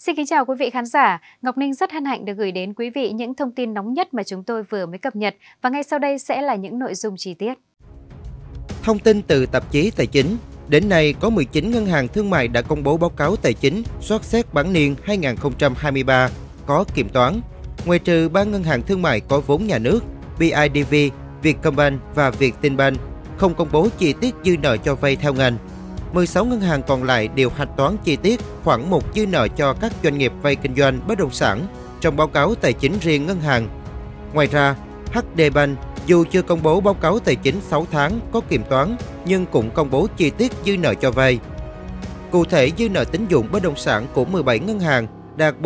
Xin kính chào quý vị khán giả. Ngọc Ninh rất hân hạnh được gửi đến quý vị những thông tin nóng nhất mà chúng tôi vừa mới cập nhật và ngay sau đây sẽ là những nội dung chi tiết. Thông tin từ tạp chí Tài chính. Đến nay, có 19 ngân hàng thương mại đã công bố báo cáo tài chính soát xét bán niên 2023 có kiểm toán. Ngoài trừ 3 ngân hàng thương mại có vốn nhà nước, BIDV, Vietcombank và Vietinbank không công bố chi tiết dư nợ cho vay theo ngành. 16 ngân hàng còn lại đều hạch toán chi tiết khoản mục dư nợ cho các doanh nghiệp vay kinh doanh bất động sản trong báo cáo tài chính riêng ngân hàng. Ngoài ra, HD Bank dù chưa công bố báo cáo tài chính 6 tháng có kiểm toán nhưng cũng công bố chi tiết dư nợ cho vay. Cụ thể, dư nợ tín dụng bất động sản của 17 ngân hàng đạt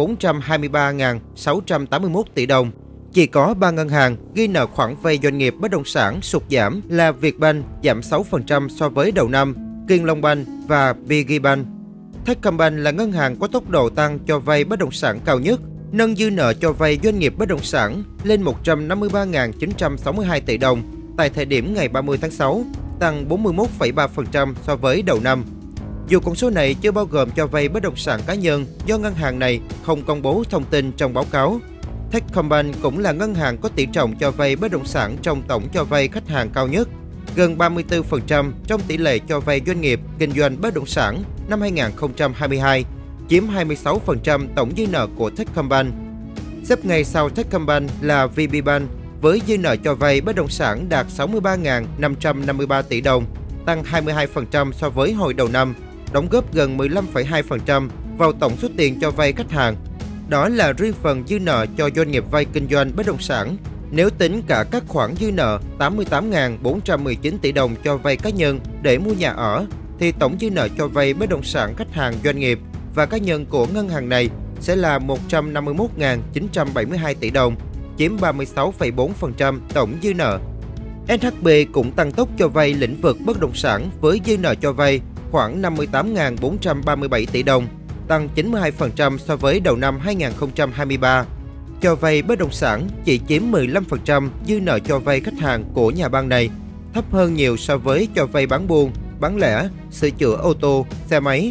423.681 tỷ đồng. Chỉ có 3 ngân hàng ghi nợ khoản vay doanh nghiệp bất động sản sụt giảm là Vietbank giảm 6% so với đầu năm, Kiên Long Bank và Piggybank. Techcombank là ngân hàng có tốc độ tăng cho vay bất động sản cao nhất, nâng dư nợ cho vay doanh nghiệp bất động sản lên 153.962 tỷ đồng tại thời điểm ngày 30 tháng 6, tăng 41,3% so với đầu năm. Dù con số này chưa bao gồm cho vay bất động sản cá nhân do ngân hàng này không công bố thông tin trong báo cáo. Techcombank cũng là ngân hàng có tỷ trọng cho vay bất động sản trong tổng cho vay khách hàng cao nhất, gần 34% trong tỷ lệ cho vay doanh nghiệp kinh doanh bất động sản năm 2022, chiếm 26% tổng dư nợ của Techcombank. Xếp ngay sau Techcombank là VPBank với dư nợ cho vay bất động sản đạt 63.553 tỷ đồng, tăng 22% so với hồi đầu năm, đóng góp gần 15,2% vào tổng số tiền cho vay khách hàng. Đó là riêng phần dư nợ cho doanh nghiệp vay kinh doanh bất động sản. Nếu tính cả các khoản dư nợ 88.419 tỷ đồng cho vay cá nhân để mua nhà ở, thì tổng dư nợ cho vay bất động sản khách hàng doanh nghiệp và cá nhân của ngân hàng này sẽ là 151.972 tỷ đồng, chiếm 36,4% tổng dư nợ. SHB cũng tăng tốc cho vay lĩnh vực bất động sản với dư nợ cho vay khoảng 58.437 tỷ đồng, tăng 92% so với đầu năm 2023. Cho vay bất động sản chỉ chiếm 15% dư nợ cho vay khách hàng của nhà băng này, thấp hơn nhiều so với cho vay bán buôn, bán lẻ, sửa chữa ô tô, xe máy,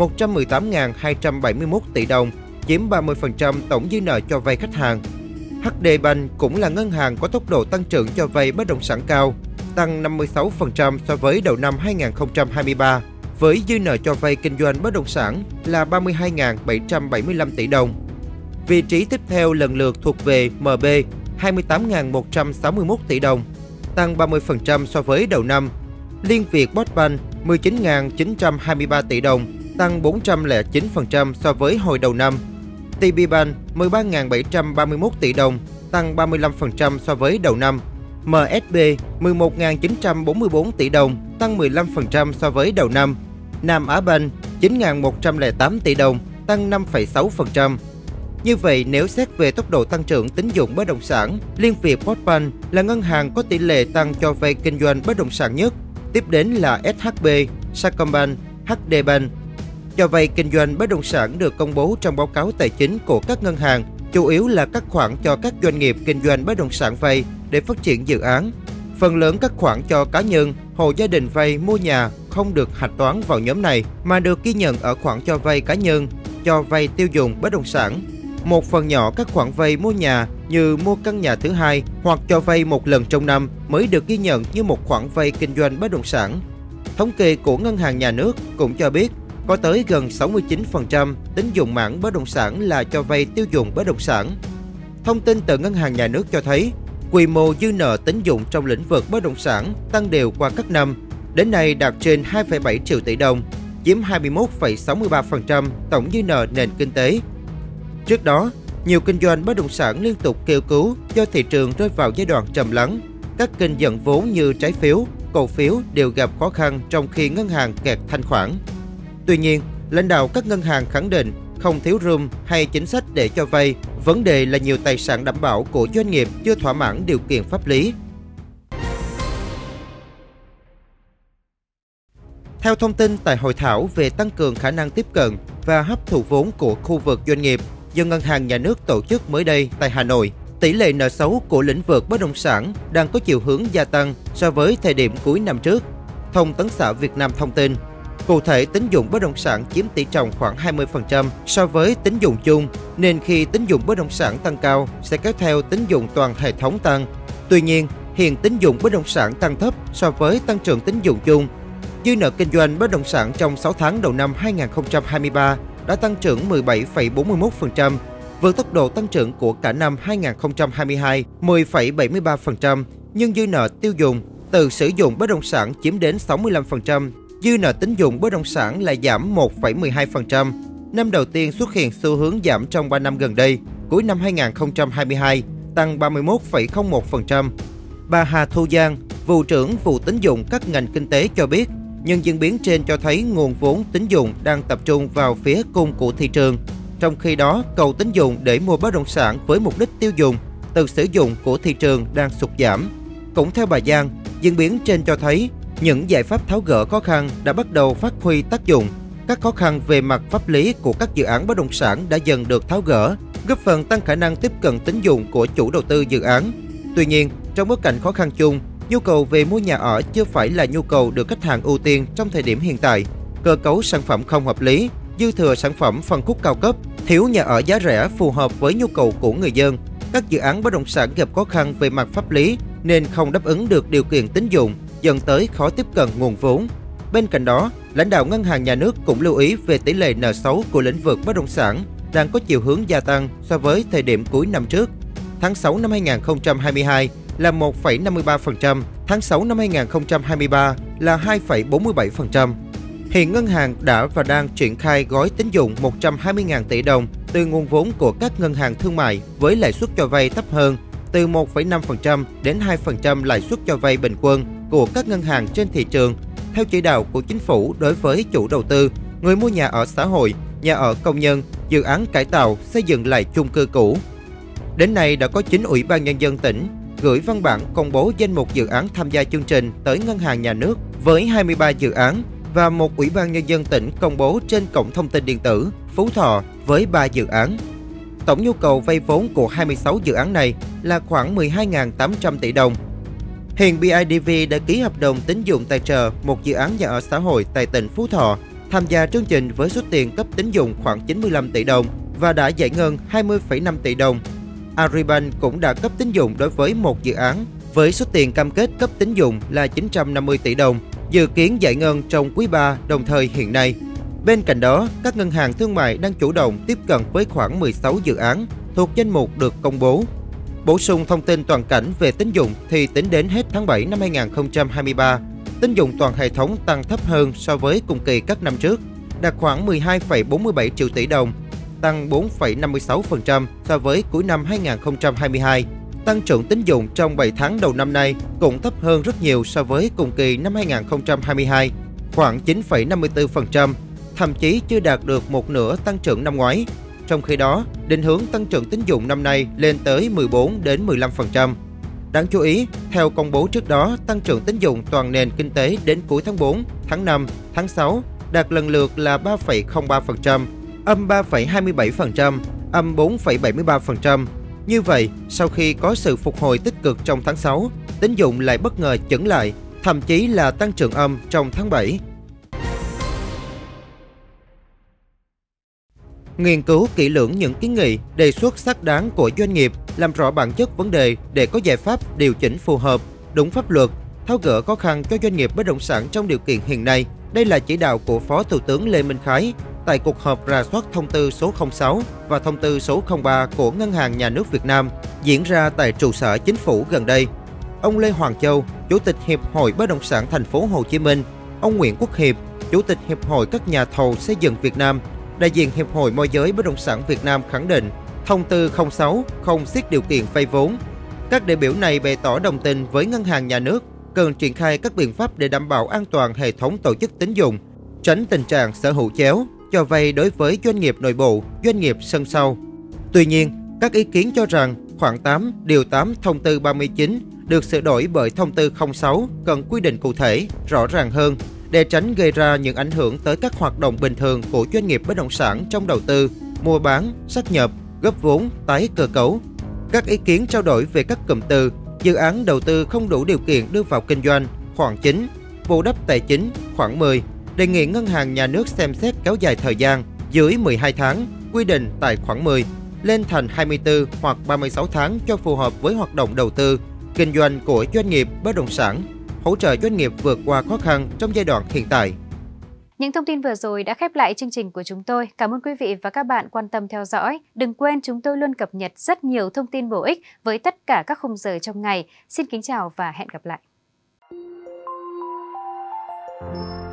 118.271 tỷ đồng, chiếm 30% tổng dư nợ cho vay khách hàng. HD Bank cũng là ngân hàng có tốc độ tăng trưởng cho vay bất động sản cao, tăng 56% so với đầu năm 2023, với dư nợ cho vay kinh doanh bất động sản là 32.775 tỷ đồng. Vị trí tiếp theo lần lượt thuộc về MB 28.161 tỷ đồng, tăng 30% so với đầu năm. Liên Việt Postbank 19.923 tỷ đồng, tăng 409% so với hồi đầu năm. TPBank 13.731 tỷ đồng, tăng 35% so với đầu năm. MSB 11.944 tỷ đồng, tăng 15% so với đầu năm. Nam Á Bank 9.108 tỷ đồng, tăng 5,6%. Như vậy, nếu xét về tốc độ tăng trưởng tín dụng bất động sản, Liên Việt Postbank là ngân hàng có tỷ lệ tăng cho vay kinh doanh bất động sản nhất, tiếp đến là SHB, Sacombank, HD Bank. Cho vay kinh doanh bất động sản được công bố trong báo cáo tài chính của các ngân hàng, chủ yếu là các khoản cho các doanh nghiệp kinh doanh bất động sản vay để phát triển dự án. Phần lớn các khoản cho cá nhân, hộ gia đình vay mua nhà không được hạch toán vào nhóm này mà được ghi nhận ở khoản cho vay cá nhân, cho vay tiêu dùng bất động sản. Một phần nhỏ các khoản vay mua nhà như mua căn nhà thứ hai hoặc cho vay một lần trong năm mới được ghi nhận như một khoản vay kinh doanh bất động sản. Thống kê của Ngân hàng Nhà nước cũng cho biết có tới gần 69% tín dụng mảng bất động sản là cho vay tiêu dùng bất động sản. Thông tin từ Ngân hàng Nhà nước cho thấy, quy mô dư nợ tín dụng trong lĩnh vực bất động sản tăng đều qua các năm, đến nay đạt trên 2,7 triệu tỷ đồng, chiếm 21,63% tổng dư nợ nền kinh tế. Trước đó, nhiều kinh doanh bất động sản liên tục kêu cứu do thị trường rơi vào giai đoạn trầm lắng. Các kênh dẫn vốn như trái phiếu, cổ phiếu đều gặp khó khăn trong khi ngân hàng kẹt thanh khoản. Tuy nhiên, lãnh đạo các ngân hàng khẳng định không thiếu room hay chính sách để cho vay, vấn đề là nhiều tài sản đảm bảo của doanh nghiệp chưa thỏa mãn điều kiện pháp lý. Theo thông tin tại hội thảo về tăng cường khả năng tiếp cận và hấp thụ vốn của khu vực doanh nghiệp do Ngân hàng Nhà nước tổ chức mới đây tại Hà Nội, tỷ lệ nợ xấu của lĩnh vực bất động sản đang có chiều hướng gia tăng so với thời điểm cuối năm trước. Thông tấn xã Việt Nam thông tin, Cụ thể, tín dụng bất động sản chiếm tỷ trọng khoảng 20% so với tín dụng chung, nên khi tín dụng bất động sản tăng cao sẽ kéo theo tín dụng toàn hệ thống tăng. Tuy nhiên, hiện tín dụng bất động sản tăng thấp so với tăng trưởng tín dụng chung. Dư nợ kinh doanh bất động sản trong 6 tháng đầu năm 2023 đã tăng trưởng 17,41%, vượt tốc độ tăng trưởng của cả năm 2022 10,73%, nhưng dư nợ tiêu dùng từ sử dụng bất động sản chiếm đến 65%, dư nợ tín dụng bất động sản lại giảm 1,12%. Năm đầu tiên xuất hiện xu hướng giảm trong 3 năm gần đây, cuối năm 2022 tăng 31,01%. Bà Hà Thu Giang, vụ trưởng vụ tín dụng các ngành kinh tế cho biết, những diễn biến trên cho thấy nguồn vốn tín dụng đang tập trung vào phía cung của thị trường. Trong khi đó, cầu tín dụng để mua bất động sản với mục đích tiêu dùng từ sử dụng của thị trường đang sụt giảm. Cũng theo bà Giang, diễn biến trên cho thấy những giải pháp tháo gỡ khó khăn đã bắt đầu phát huy tác dụng. Các khó khăn về mặt pháp lý của các dự án bất động sản đã dần được tháo gỡ, góp phần tăng khả năng tiếp cận tín dụng của chủ đầu tư dự án. Tuy nhiên, trong bối cảnh khó khăn chung, nhu cầu về mua nhà ở chưa phải là nhu cầu được khách hàng ưu tiên trong thời điểm hiện tại. Cơ cấu sản phẩm không hợp lý, dư thừa sản phẩm phân khúc cao cấp, thiếu nhà ở giá rẻ phù hợp với nhu cầu của người dân. Các dự án bất động sản gặp khó khăn về mặt pháp lý nên không đáp ứng được điều kiện tín dụng, dẫn tới khó tiếp cận nguồn vốn. Bên cạnh đó, lãnh đạo Ngân hàng Nhà nước cũng lưu ý về tỷ lệ nợ xấu của lĩnh vực bất động sản đang có chiều hướng gia tăng so với thời điểm cuối năm trước. Tháng 6 năm 2022 là 1,53%, tháng 6 năm 2023 là 2,47%. Hiện ngân hàng đã và đang triển khai gói tín dụng 120.000 tỷ đồng từ nguồn vốn của các ngân hàng thương mại với lãi suất cho vay thấp hơn, từ 1,5% đến 2% lãi suất cho vay bình quân của các ngân hàng trên thị trường, theo chỉ đạo của chính phủ đối với chủ đầu tư, người mua nhà ở xã hội, nhà ở công nhân, dự án cải tạo, xây dựng lại chung cư cũ. Đến nay đã có 9 Ủy ban Nhân dân tỉnh gửi văn bản công bố danh mục dự án tham gia chương trình tới Ngân hàng Nhà nước với 23 dự án và một Ủy ban Nhân dân tỉnh công bố trên cổng thông tin điện tử Phú Thọ với 3 dự án. Tổng nhu cầu vay vốn của 26 dự án này là khoảng 12.800 tỷ đồng. Hiện BIDV đã ký hợp đồng tín dụng tài trợ một dự án nhà ở xã hội tại tỉnh Phú Thọ, tham gia chương trình với số tiền cấp tín dụng khoảng 95 tỷ đồng và đã giải ngân 20,5 tỷ đồng. Agribank cũng đã cấp tín dụng đối với một dự án với số tiền cam kết cấp tín dụng là 950 tỷ đồng, dự kiến giải ngân trong quý 3 đồng thời hiện nay. Bên cạnh đó, các ngân hàng thương mại đang chủ động tiếp cận với khoảng 16 dự án thuộc danh mục được công bố. Bổ sung thông tin toàn cảnh về tín dụng thì tính đến hết tháng 7 năm 2023, tín dụng toàn hệ thống tăng thấp hơn so với cùng kỳ các năm trước, đạt khoảng 12,47 triệu tỷ đồng, tăng 4,56% so với cuối năm 2022. Tăng trưởng tín dụng trong 7 tháng đầu năm nay cũng thấp hơn rất nhiều so với cùng kỳ năm 2022, khoảng 9,54%, thậm chí chưa đạt được một nửa tăng trưởng năm ngoái. Trong khi đó, định hướng tăng trưởng tín dụng năm nay lên tới 14 đến 15%. Đáng chú ý, theo công bố trước đó, tăng trưởng tín dụng toàn nền kinh tế đến cuối tháng 4, tháng 5, tháng 6 đạt lần lượt là 3,03%, âm 3,27%, âm 4,73%. Như vậy, sau khi có sự phục hồi tích cực trong tháng 6, tín dụng lại bất ngờ chững lại, thậm chí là tăng trưởng âm trong tháng 7. Nghiên cứu kỹ lưỡng những kiến nghị, đề xuất xác đáng của doanh nghiệp, làm rõ bản chất vấn đề để có giải pháp điều chỉnh phù hợp, đúng pháp luật, tháo gỡ khó khăn cho doanh nghiệp bất động sản trong điều kiện hiện nay. Đây là chỉ đạo của Phó Thủ tướng Lê Minh Khái tại cuộc họp rà soát thông tư số 06 và thông tư số 03 của Ngân hàng Nhà nước Việt Nam diễn ra tại trụ sở chính phủ gần đây. Ông Lê Hoàng Châu, Chủ tịch Hiệp hội Bất động sản Thành phố Hồ Chí Minh, ông Nguyễn Quốc Hiệp, Chủ tịch Hiệp hội các nhà thầu xây dựng Việt Nam, đại diện Hiệp hội Môi giới Bất động sản Việt Nam khẳng định thông tư 06 không siết điều kiện vay vốn. Các đại biểu này bày tỏ đồng tình với Ngân hàng Nhà nước cần triển khai các biện pháp để đảm bảo an toàn hệ thống tổ chức tín dụng, tránh tình trạng sở hữu chéo, cho vay đối với doanh nghiệp nội bộ, doanh nghiệp sân sau. Tuy nhiên, các ý kiến cho rằng khoản 8, điều 8 thông tư 39 được sửa đổi bởi thông tư 06 cần quy định cụ thể, rõ ràng hơn để tránh gây ra những ảnh hưởng tới các hoạt động bình thường của doanh nghiệp bất động sản trong đầu tư, mua bán, sát nhập, góp vốn, tái cơ cấu. Các ý kiến trao đổi về các cụm từ dự án đầu tư không đủ điều kiện đưa vào kinh doanh, khoản 9, bù đắp tài chính, khoản 10, Đề nghị Ngân hàng Nhà nước xem xét kéo dài thời gian dưới 12 tháng, quy định tại khoản 10, lên thành 24 hoặc 36 tháng cho phù hợp với hoạt động đầu tư, kinh doanh của doanh nghiệp bất động sản, hỗ trợ doanh nghiệp vượt qua khó khăn trong giai đoạn hiện tại. Những thông tin vừa rồi đã khép lại chương trình của chúng tôi. Cảm ơn quý vị và các bạn quan tâm theo dõi. Đừng quên chúng tôi luôn cập nhật rất nhiều thông tin bổ ích với tất cả các khung giờ trong ngày. Xin kính chào và hẹn gặp lại.